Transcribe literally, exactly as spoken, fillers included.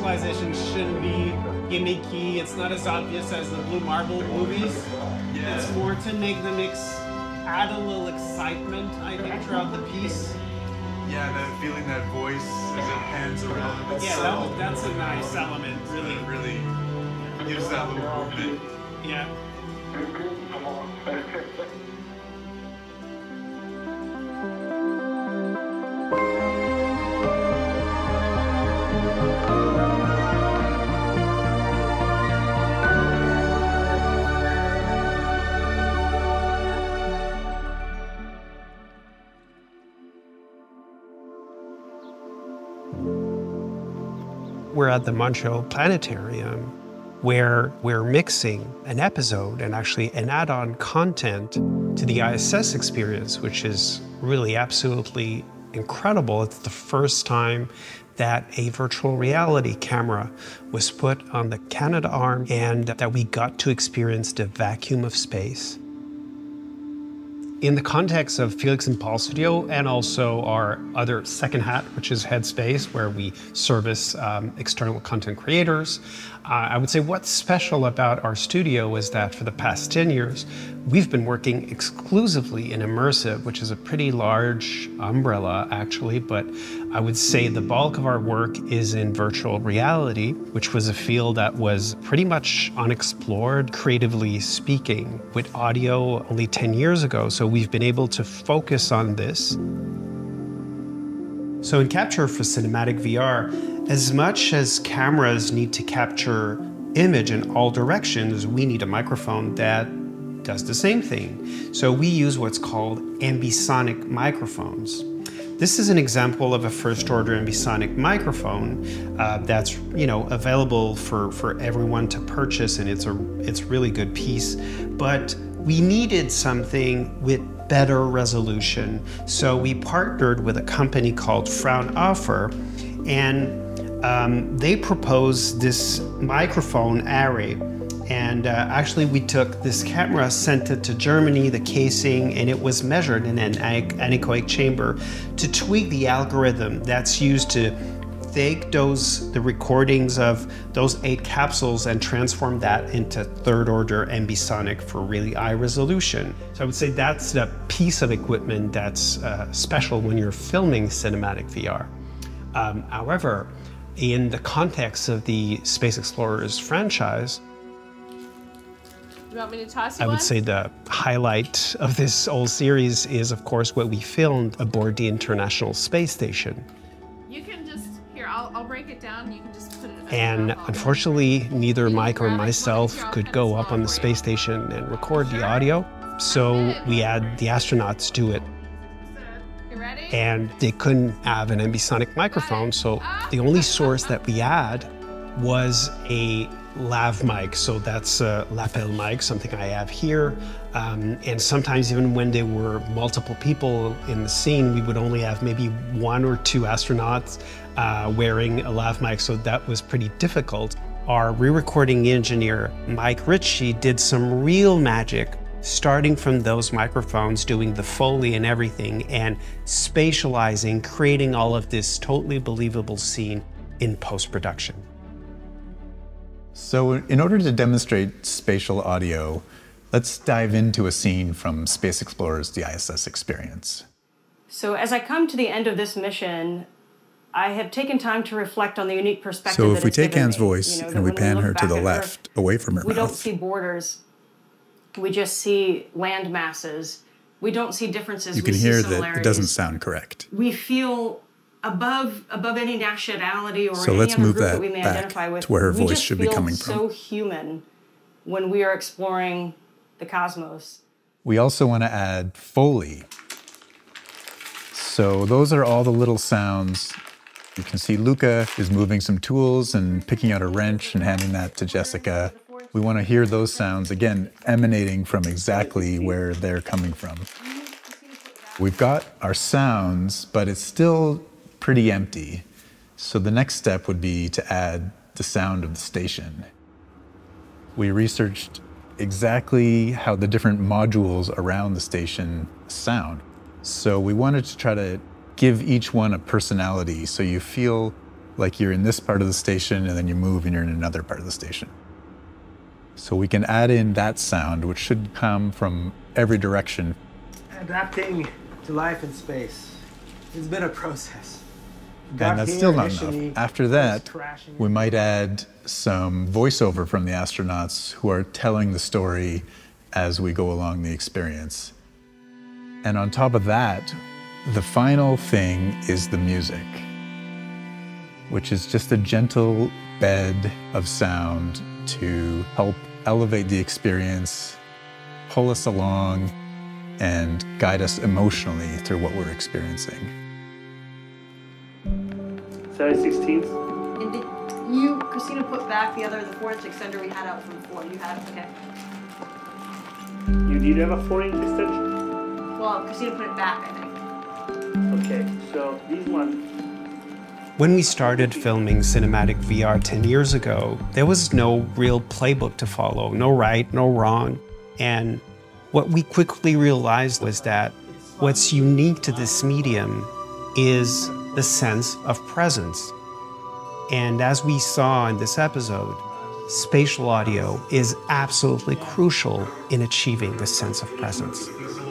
visualization shouldn't be gimmicky. It's not as obvious as the Blue Marble movies. Yeah. It's more to make the mix add a little excitement, I think, throughout the piece. Yeah, that feeling, that voice as it pans around. It's yeah, so, that, that's a nice element, really. It really gives that little movement. Yeah. We're at the Montreal Planetarium, where we're mixing an episode and actually an add-on content to the I S S experience, which is really absolutely incredible. It's the first time that a virtual reality camera was put on the Canadarm and that we got to experience the vacuum of space. In the context of Felix and Paul Studio and also our other second hat, which is Headspace, where we service um, external content creators, uh, I would say what's special about our studio is that for the past ten years, we've been working exclusively in immersive, which is a pretty large umbrella actually, but I would say the bulk of our work is in virtual reality, which was a field that was pretty much unexplored, creatively speaking, with audio only ten years ago. So we've been able to focus on this. So in Capture for Cinematic V R, as much as cameras need to capture image in all directions, we need a microphone that does the same thing. So we use what's called ambisonic microphones. This is an example of a first-order ambisonic microphone uh, that's, you know, available for, for everyone to purchase, and it's a it's a really good piece. But we needed something with better resolution, so we partnered with a company called Fraunhofer, and um, they proposed this microphone array. And uh, actually we took this camera, sent it to Germany, the casing, and it was measured in an anechoic chamber to tweak the algorithm that's used to take those, the recordings of those eight capsules and transform that into third order ambisonic for really high resolution. So I would say that's the piece of equipment that's uh, special when you're filming cinematic V R. Um, however, in the context of the Space Explorers franchise, you want me to toss you I would one? say the highlight of this whole series is, of course, what we filmed aboard the International Space Station. You can just, here, I'll, I'll break it down. You can just put it in And unfortunately, neither Mike or myself could go up on the space station and record the audio. So we had the astronauts do it. You ready? And they couldn't have an ambisonic microphone, so the only source that we had was a lav mic. So that's a lapel mic, something I have here. Um, and sometimes even when there were multiple people in the scene, we would only have maybe one or two astronauts uh, wearing a lav mic, so that was pretty difficult. Our re-recording engineer, Mike Ritchie, did some real magic, starting from those microphones, doing the Foley and everything, and spatializing, creating all of this totally believable scene in post-production. So in order to demonstrate spatial audio, let's dive into a scene from Space Explorers, the I S S experience. So as I come to the end of this mission, I have taken time to reflect on the unique perspective. So that if we it's take given Anne's me. voice You know, and we when pan look her to back the at left, Earth, away from her we don't mouth. see borders. We just see land masses. We don't see differences. You can we hear see that it doesn't sound correct. We feel above above any nationality or So any let's other move group that that we may back identify with. to where her we voice just should be feel coming from. so human when we are exploring the cosmos. We also want to add Foley. So those are all the little sounds. You can see Luca is moving some tools and picking out a wrench and handing that to Jessica. We want to hear those sounds, again, emanating from exactly where they're coming from. We've got our sounds, but it's still pretty empty. So the next step would be to add the sound of the station. We researched exactly how the different modules around the station sound. So we wanted to try to give each one a personality, so you feel like you're in this part of the station and then you move and you're in another part of the station. So we can add in that sound, which should come from every direction. Adapting to life in space. It's been a process. And that's still not enough. After that, we might add some voiceover from the astronauts who are telling the story as we go along the experience. And on top of that, the final thing is the music, which is just a gentle bed of sound to help elevate the experience, pull us along, and guide us emotionally through what we're experiencing. Saturday sixteenth. And did you, Christina, put back the other, the four inch extender we had out from before? You had it? Okay. You did have a four inch extension? Well, Christina put it back, I think. Okay, so these ones. When we started filming cinematic V R ten years ago, there was no real playbook to follow, no right, no wrong. And what we quickly realized was that what's unique to this medium is the sense of presence. And as we saw in this episode, spatial audio is absolutely crucial in achieving this sense of presence.